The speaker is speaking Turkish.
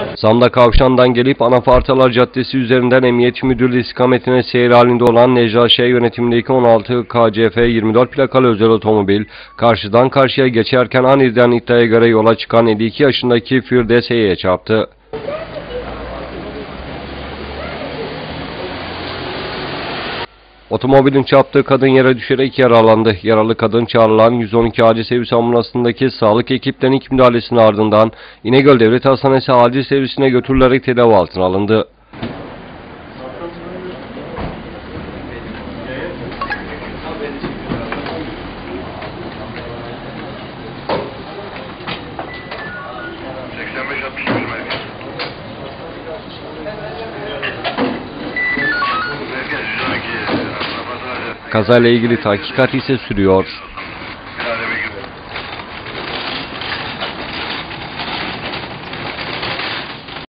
Zanda Kavşağı'ndan gelip Anafartalar Caddesi üzerinden Emniyet Müdürlüğü istikametine seyir halinde olan Necla Ş. yönetimindeki 16 KCF 24 plakalı özel otomobil, karşıdan karşıya geçerken aniden iddiaya göre yola çıkan 52 yaşındaki Firdevs H'ye çarptı. Otomobilin çarptığı kadın yere düşerek yaralandı. Yaralı kadın çağrılan 112 acil servis ambulansındaki sağlık ekiplerinin ilk müdahalesinin ardından İnegöl Devlet Hastanesi acil servisine götürülerek tedavi altına alındı. Kazayla ilgili tahkikat ise sürüyor.